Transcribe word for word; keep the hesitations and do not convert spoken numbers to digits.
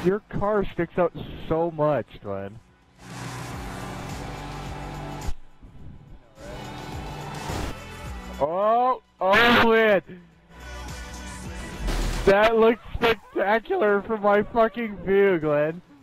Your car sticks out so much, Glenn. Oh, oh, Glenn! That looks spectacular from my fucking view, Glenn.